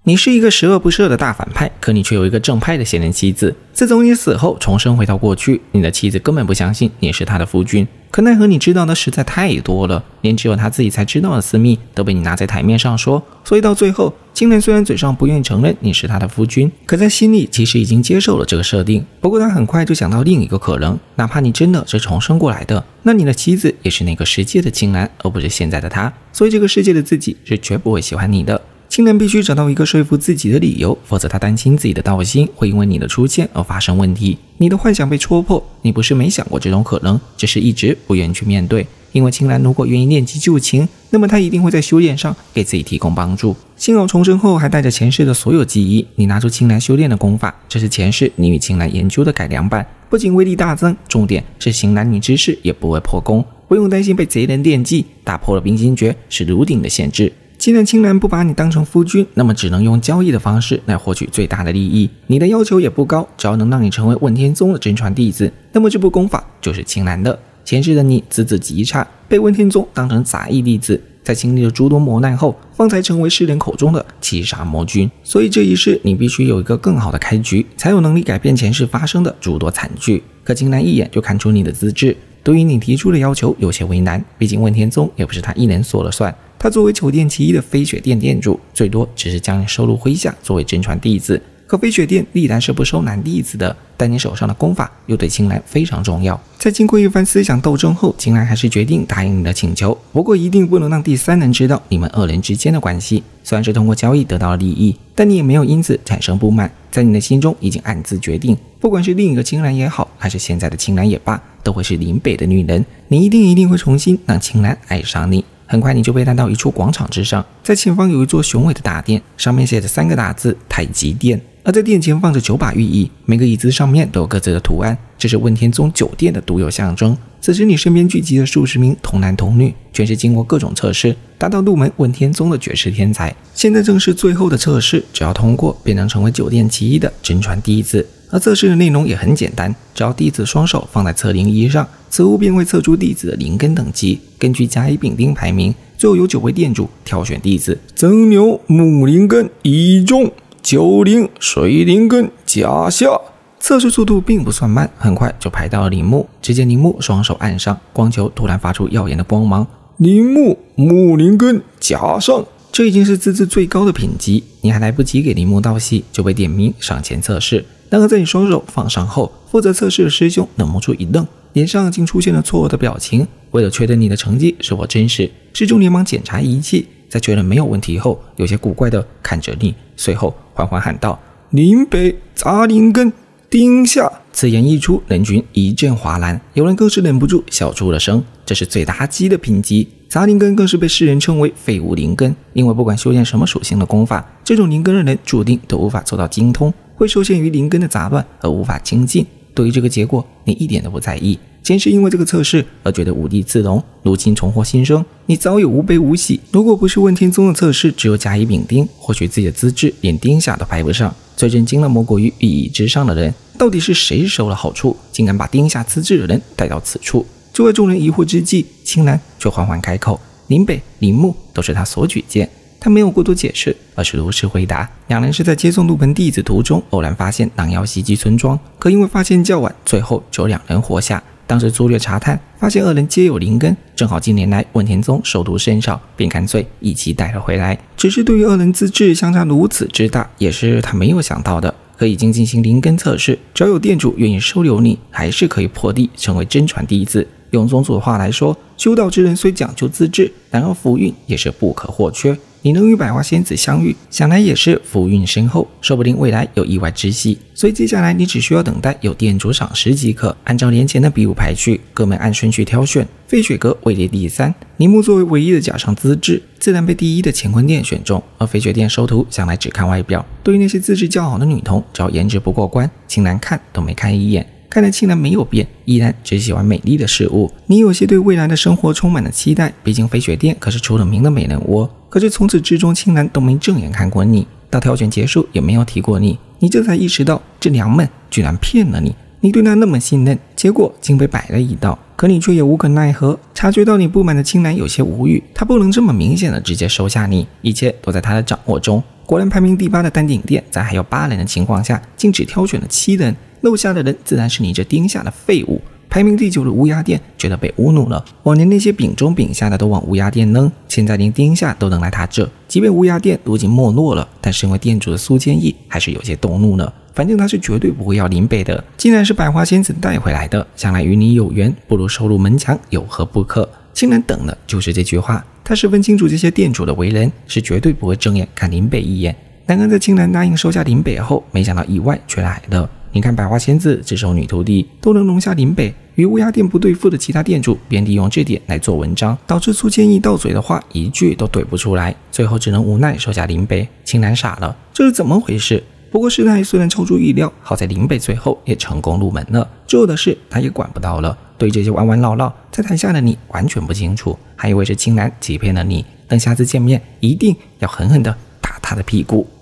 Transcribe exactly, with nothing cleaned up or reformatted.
你是一个十恶不赦的大反派，可你却有一个正派的现任妻子。自从你死后重生回到过去，你的妻子根本不相信你是她的夫君，可奈何你知道的实在太多了，连只有她自己才知道的私密都被你拿在台面上说。所以到最后，青兰虽然嘴上不愿意承认你是她的夫君，可在心里其实已经接受了这个设定。不过他很快就想到另一个可能，哪怕你真的是重生过来的，那你的妻子也是那个世界的青兰，而不是现在的她，所以这个世界的自己是绝不会喜欢你的。青兰必须找到一个说服自己的理由，否则他担心自己的道心会因为你的出现而发生问题。你的幻想被戳破，你不是没想过这种可能，只是一直不愿意去面对。因为青兰如果愿意练级救情，那么他一定会在修炼上给自己提供帮助。幸好重生后还带着前世的所有记忆，你拿出青兰修炼的功法，这是前世你与青兰研究的改良版，不仅威力大增，重点是行男女之事也不会破功，不用担心被贼人惦记，打破了冰心诀是炉鼎的限制。既然青兰不把你当成夫君，那么只能用交易的方式来获取最大的利益。你的要求也不高，只要能让你成为问天宗的真传弟子，那么这部功法就是青兰的。前世的你资质极差，被问天宗当成杂役弟子，在经历了诸多磨难后，方才成为世人口中的七杀魔君。所以这一世你必须有一个更好的开局，才有能力改变前世发生的诸多惨剧。可青兰一眼就看出你的资质，对于你提出的要求有些为难，毕竟问天宗也不是他一人说了算。他作为九殿其一的飞雪殿殿主，最多只是将你收入麾下作为真传弟子，可飞雪殿历来是不收男弟子的，但你手上的功法又对青兰非常重要。在经过一番思想斗争后，青兰还是决定答应你的请求，不过一定不能让第三人知道你们二人之间的关系。虽然是通过交易得到了利益，但你也没有因此产生不满，在你的心中已经暗自决定，不管是另一个青兰也好，还是现在的青兰也罢，都会是林北的女人，你一定一定会重新让青兰爱上你。很快你就被带到一处广场之上，在前方有一座雄伟的大殿，上面写着三个大字太极殿，而在殿前放着九把玉椅，每个椅子上面都有各自的图案，这是问天宗九殿的独有象征。此时你身边聚集了数十名童男童女，全是经过各种测试达到入门问天宗的绝世天才，现在正是最后的测试，只要通过便能成为九殿其一的真传弟子。而测试的内容也很简单，只要弟子双手放在测灵仪上，此物便会测出弟子的灵根等级，根据甲乙丙丁排名，最后由九位殿主挑选弟子。曾牛木灵根乙中，九灵水灵根甲下。测试速度并不算慢，很快就排到了铃木。只见铃木双手按上，光球突然发出耀眼的光芒，铃木木灵根甲上。这已经是资质最高的品级，你还来不及给铃木道谢，就被点名上前测试。然而在你双手放上后，负责测试的师兄冷目处一愣，脸上竟出现了错愕的表情。为了确认你的成绩是否真实，师兄连忙检查仪器，在确认没有问题后，有些古怪的看着你，随后缓缓喊道：林北杂灵根丁下。此言一出，人群一阵哗然，有人更是忍不住笑出了声。这是最垃圾的品级，杂灵根更是被世人称为废物灵根，因为不管修炼什么属性的功法，这种灵根的人注定都无法做到精通，会受限于灵根的杂乱而无法精进。对于这个结果，你一点都不在意，前世因为这个测试而觉得无地自容，如今重获新生，你早有无悲无喜。如果不是问天宗的测试只有甲乙丙丁，或许自己的资质连丁下都排不上。最震惊了莫过于玉椅之上的人，到底是谁收了好处，竟敢把丁下资质的人带到此处？就在众人疑惑之际，青兰却缓缓开口，林北、铃木都是他所举荐。他没有过多解释，而是如实回答。两人是在接送入门弟子途中偶然发现狼妖袭击村庄，可因为发现较晚，最后只有两人活下。当时粗略查探，发现二人皆有灵根，正好近年来问天宗收徒甚少，便干脆一起带了回来。只是对于二人资质相差如此之大，也是他没有想到的。可已经进行灵根测试，只要有店主愿意收留你，还是可以破地成为真传弟子。用宗主的话来说，修道之人虽讲究资质，然而福运也是不可或缺。你能与百花仙子相遇，想来也是福运深厚，说不定未来有意外之喜。所以接下来你只需要等待有店主赏识即可。按照年前的比武排序，各门按顺序挑选，飞雪阁位列第三，铃木作为唯一的甲上资质，自然被第一的乾坤殿选中。而飞雪殿收徒向来只看外表，对于那些资质较好的女童，只要颜值不过关，青兰看都没看一眼。看来青兰没有变，依然只喜欢美丽的事物。你有些对未来的生活充满了期待，毕竟飞雪殿可是出了名的美人窝。可是从始至终，青兰都没正眼看过你，到挑选结束也没有提过你。你这才意识到，这娘们居然骗了你。你对她那么信任，结果竟被摆了一道。可可你却也无可奈何。察觉到你不满的青兰有些无语，他不能这么明显的直接收下你，一切都在他的掌握中。果然排名第八的丹顶店在还有八人的情况下竟只挑选了七人，漏下的人自然是你这丁下的废物。排名第九的乌鸦店觉得被侮辱了，往年那些饼中饼下的都往乌鸦店扔，现在连丁下都能来他这。即便乌鸦店都已经没落了，但身为店主的苏建义还是有些动怒了。反正他是绝对不会要林北的，既然是百花仙子带回来的，想来与你有缘，不如收入门墙，有何不可？青兰等的就是这句话，他十分清楚这些店主的为人，是绝对不会正眼看林北一眼。然而在青兰答应收下林北后，没想到意外却来了。你看百花仙子只收女徒弟都能容下林北，与乌鸦店不对付的其他店主便利用这点来做文章，导致苏建义到嘴的话一句都怼不出来，最后只能无奈收下林北。青兰傻了，这是怎么回事？不过事态虽然超出意料，好在林北最后也成功入门了，之后的事他也管不到了。对这些弯弯绕绕在台下的你完全不清楚，还以为是青兰欺骗了你，等下次见面一定要狠狠的打他的屁股。